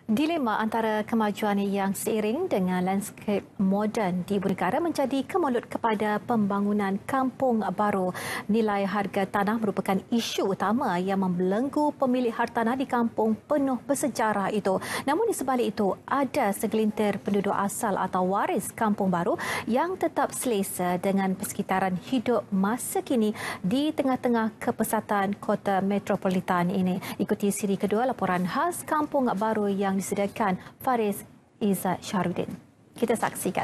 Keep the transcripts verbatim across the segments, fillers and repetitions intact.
Dilema antara kemajuan yang seiring dengan landscape moden di ibu negara menjadi kemelut kepada pembangunan kampung baru. Nilai harga tanah merupakan isu utama yang membelenggu pemilik hartanah di kampung penuh bersejarah itu. Namun di sebalik itu, ada segelintir penduduk asal atau waris kampung baru yang tetap selesa dengan persekitaran hidup masa kini di tengah-tengah kepesatan kota metropolitan ini. Ikuti siri kedua laporan khas kampung baru yang disediakan Faris Izzat Syahrudin. Kita saksikan.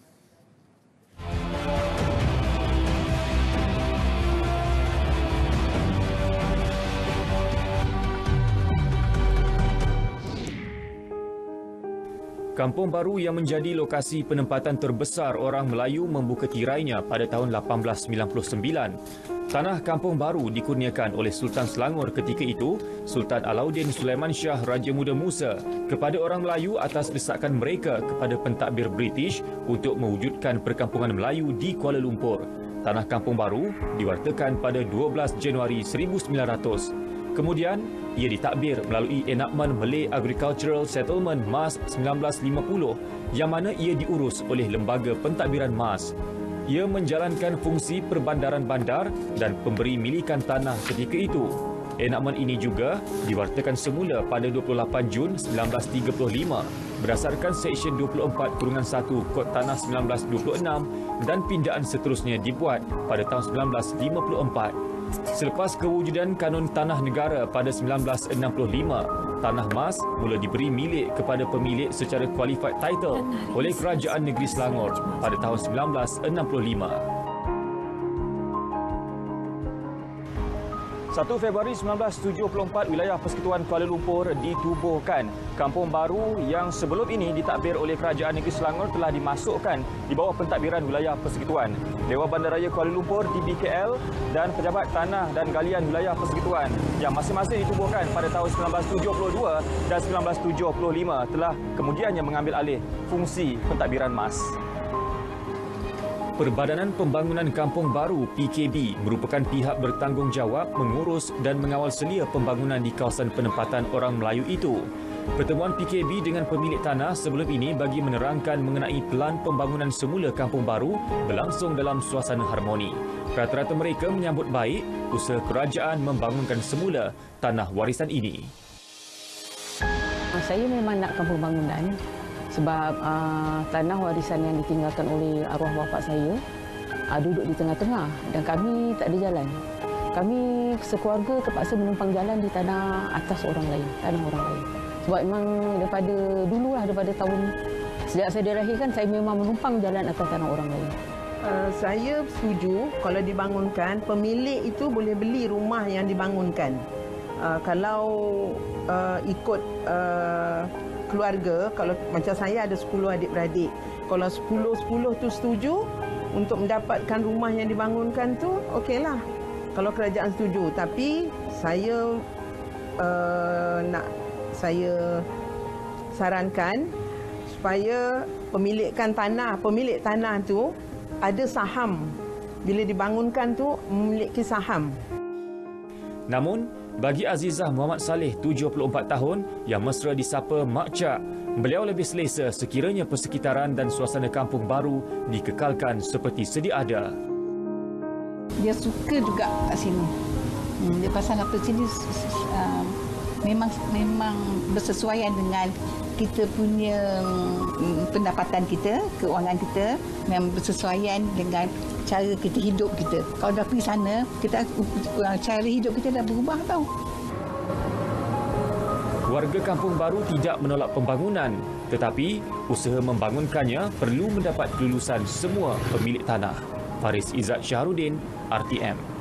Kampung baru yang menjadi lokasi penempatan terbesar orang Melayu membuka tirainya pada tahun lapan belas sembilan puluh sembilan. Tanah kampung baru dikurniakan oleh Sultan Selangor ketika itu, Sultan Alauddin Sulaiman Shah Raja Muda Musa, kepada orang Melayu atas desakan mereka kepada pentadbir British untuk mewujudkan perkampungan Melayu di Kuala Lumpur. Tanah kampung baru diwartakan pada dua belas Januari seribu sembilan ratus. Kemudian, ia ditadbir melalui enakmen Malay Agricultural Settlement Mas sembilan belas lima puluh yang mana ia diurus oleh Lembaga Pentadbiran Mas. Ia menjalankan fungsi perbandaran bandar dan pemberi milikan tanah ketika itu. Enakmen ini juga diwartakan semula pada dua puluh lapan Jun seribu sembilan ratus tiga puluh lima berdasarkan Seksyen dua puluh empat kurungan satu Kod Tanah seribu sembilan ratus dua puluh enam dan pindaan seterusnya dibuat pada tahun seribu sembilan ratus lima puluh empat. Selepas kewujudan Kanun Tanah Negara pada seribu sembilan ratus enam puluh lima, Tanah Mas mula diberi milik kepada pemilik secara qualified title oleh Kerajaan Negeri Selangor pada tahun seribu sembilan ratus enam puluh lima. satu Februari seribu sembilan ratus tujuh puluh empat, wilayah Persekutuan Kuala Lumpur ditubuhkan. Kampung baru yang sebelum ini ditadbir oleh Kerajaan Negeri Selangor telah dimasukkan di bawah pentadbiran wilayah Persekutuan. Dewan Bandaraya Kuala Lumpur D B K L dan Pejabat Tanah dan Galian Wilayah Persekutuan yang masing-masing ditubuhkan pada tahun seribu sembilan ratus tujuh puluh dua dan seribu sembilan ratus tujuh puluh lima telah kemudiannya mengambil alih fungsi pentadbiran mas. Perbadanan Pembangunan Kampung Baru P K B merupakan pihak bertanggungjawab mengurus dan mengawal selia pembangunan di kawasan penempatan orang Melayu itu. Pertemuan P K B dengan pemilik tanah sebelum ini bagi menerangkan mengenai pelan pembangunan semula kampung baru berlangsung dalam suasana harmoni. Rata-rata mereka menyambut baik usaha kerajaan membangunkan semula tanah warisan ini. Saya memang nak kampung bangunan sebab uh, tanah warisan yang ditinggalkan oleh arwah bapa saya uh, duduk di tengah-tengah dan kami tak ada jalan. Kami sekeluarga terpaksa menumpang jalan di tanah atas orang lain, tanah orang lain. Sebab memang daripada dulu lah, daripada tahun sejak saya dilahirkan, saya memang menumpang jalan atas tanah orang lain. Uh, saya setuju kalau dibangunkan, pemilik itu boleh beli rumah yang dibangunkan. Uh, kalau uh, ikut uh, keluarga, kalau macam saya ada sepuluh adik-beradik, kalau sepuluh-sepuluh tu setuju untuk mendapatkan rumah yang dibangunkan tu, okeylah. Kalau kerajaan setuju, tapi saya uh, nak saya sarankan supaya pemilikan tanah, pemilik tanah tu ada saham. Bila dibangunkan tu memiliki saham. Namun, bagi Azizah Muhammad Saleh, tujuh puluh empat tahun, yang mesra disapa Mak Cak, beliau lebih selesa sekiranya persekitaran dan suasana kampung baru dikekalkan seperti sedia ada. Dia suka juga kat sini. Hmm, dia pasang apa sini uh, memang memang bersesuaian dengan kita punya um, pendapatan kita, keuangan kita, memang bersesuaian dengan cara kita hidup kita. Kalau dah pergi sana, kita cara hidup kita dah berubah tau. Warga kampung baru tidak menolak pembangunan, tetapi usaha membangunkannya perlu mendapat kelulusan semua pemilik tanah. Faris Izzat Syahrudin, R T M.